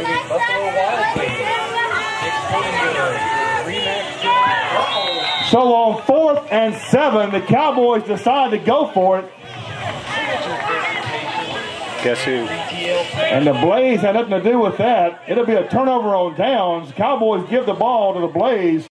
So on 4th and 7, the Cowboys decide to go for it. Guess who? And the Blaze had nothing to do with that. It'll be a turnover on downs. Cowboys give the ball to the Blaze.